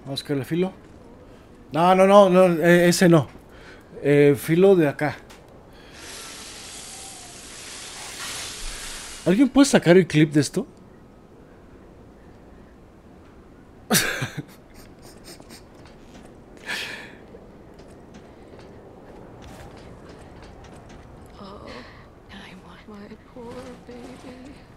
Vamos que el filo. No, no, no, no, ese no. Filo de acá. ¿Alguien puede sacar el clip de esto? Oh, my poor baby.